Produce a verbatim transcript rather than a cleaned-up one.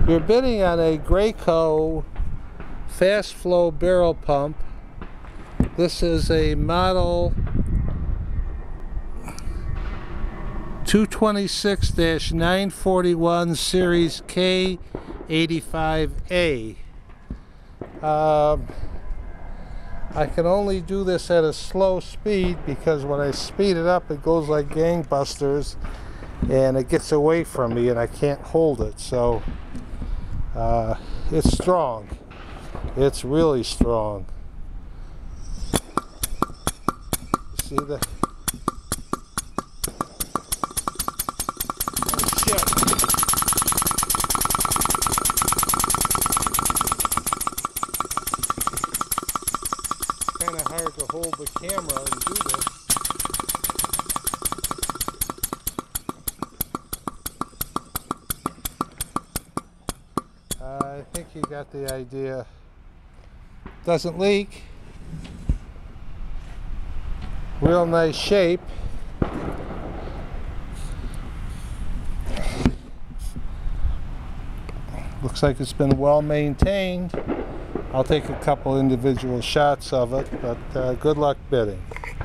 You're bidding on a Graco fast flow barrel pump. This is a model two twenty-six dash nine forty-one series K eighty-five A. Um, I can only do this at a slow speed because when I speed it up it goes like gangbusters and it gets away from me and I can't hold it. So uh, it's strong. It's really strong. See the oh, shit. Kind of hard to hold the camera and do this. I think you got the idea. Doesn't leak. Real nice shape. Looks like it's been well maintained. I'll take a couple individual shots of it, but uh, good luck bidding.